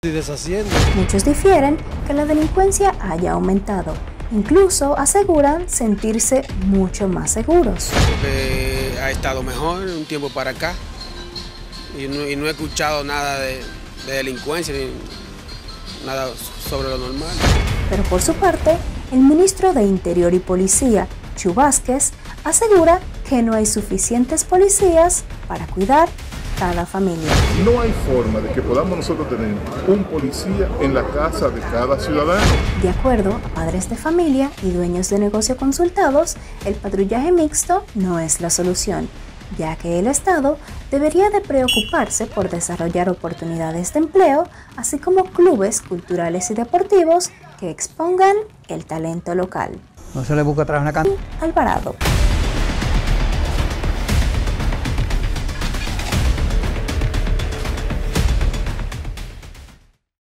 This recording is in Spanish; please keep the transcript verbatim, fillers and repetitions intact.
Deshaciendo. Muchos difieren que la delincuencia haya aumentado. Incluso aseguran sentirse mucho más seguros. Porque ha estado mejor un tiempo para acá y no, y no he escuchado nada de, de delincuencia ni nada sobre lo normal. Pero por su parte, el ministro de Interior y Policía, Chu Vázquez, asegura que no hay suficientes policías para cuidar cada familia. No hay forma de que podamos nosotros tener un policía en la casa de cada ciudadano. De acuerdo a padres de familia y dueños de negocio consultados, el patrullaje mixto no es la solución, ya que el Estado debería de preocuparse por desarrollar oportunidades de empleo, así como clubes culturales y deportivos que expongan el talento local. No se le busca atrás una canta. Alvarado.